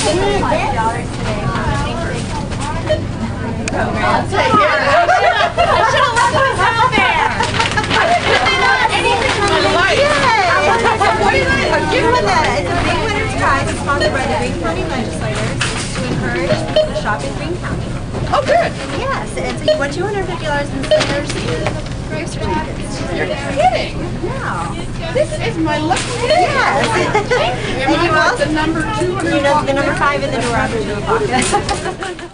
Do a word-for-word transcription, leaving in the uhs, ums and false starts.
five dollars today. I'll take it. I should have left this out there. What is it? A gift with that. It's a big winner's prize. It's sponsored by the Green County Legislators to encourage people to shop in Green County. Oh, good. Yes, and so you won two hundred fifty dollars in Slaters gift certificates. You're kidding. No. This is my lucky day. Yes. And And you I got also, the number two. you know, the number five in the door after the pocket.